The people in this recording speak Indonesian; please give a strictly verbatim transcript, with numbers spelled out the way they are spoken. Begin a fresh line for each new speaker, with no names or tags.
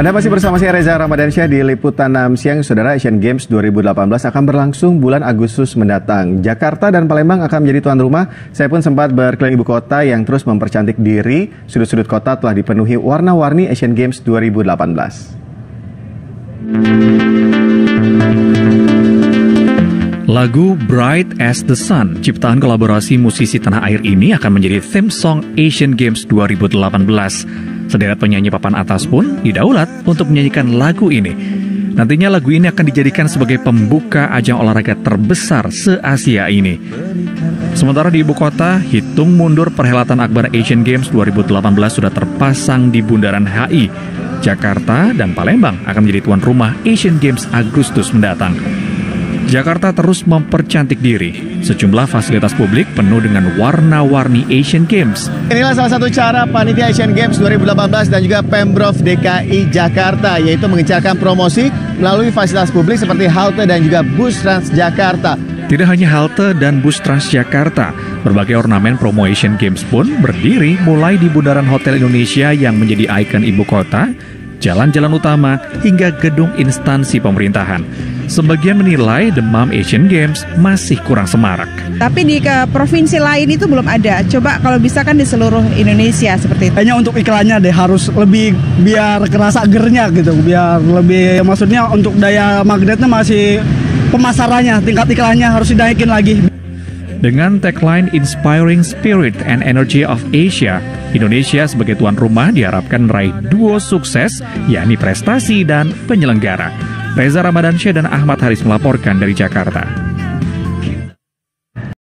Anda masih bersama saya Reza Ramadansyah di Liputan enam Siang. Saudara, Asian Games dua ribu delapan belas akan berlangsung bulan Agustus mendatang. Jakarta dan Palembang akan menjadi tuan rumah. Saya pun sempat berkeliling ibu kota yang terus mempercantik diri. Sudut-sudut kota telah dipenuhi warna-warni Asian Games dua ribu delapan belas.
Lagu Bright as the Sun, ciptaan kolaborasi musisi tanah air ini akan menjadi theme song Asian Games dua ribu delapan belas. Sederet penyanyi papan atas pun didaulat untuk menyanyikan lagu ini. Nantinya lagu ini akan dijadikan sebagai pembuka ajang olahraga terbesar se-Asia ini. Sementara di ibu kota, hitung mundur perhelatan akbar Asian Games dua ribu delapan belas sudah terpasang di Bundaran H I. Jakarta dan Palembang akan menjadi tuan rumah Asian Games Agustus mendatang. Jakarta terus mempercantik diri. Sejumlah fasilitas publik penuh dengan warna-warni Asian Games.
Inilah salah satu cara panitia Asian Games dua ribu delapan belas dan juga Pemprov D K I Jakarta, yaitu mengencarkan promosi melalui fasilitas publik seperti halte dan juga bus Transjakarta.
Tidak hanya halte dan bus Transjakarta, berbagai ornamen promo Asian Games pun berdiri mulai di bundaran Hotel Indonesia yang menjadi ikon ibu kota, jalan-jalan utama, hingga gedung instansi pemerintahan. Sebagian menilai demam Asian Games masih kurang semarak.
Tapi di ke provinsi lain itu belum ada. Coba kalau bisa kan di seluruh Indonesia seperti itu.
Hanya untuk iklannya deh harus lebih biar kerasa gernya gitu. Biar lebih, maksudnya untuk daya magnetnya masih, pemasarannya, tingkat iklannya harus dinaikin lagi.
Dengan tagline Inspiring Spirit and Energy of Asia, Indonesia sebagai tuan rumah diharapkan meraih duo sukses, yakni prestasi dan penyelenggara. Reza Ramadansyah dan Ahmad Haris melaporkan dari Jakarta.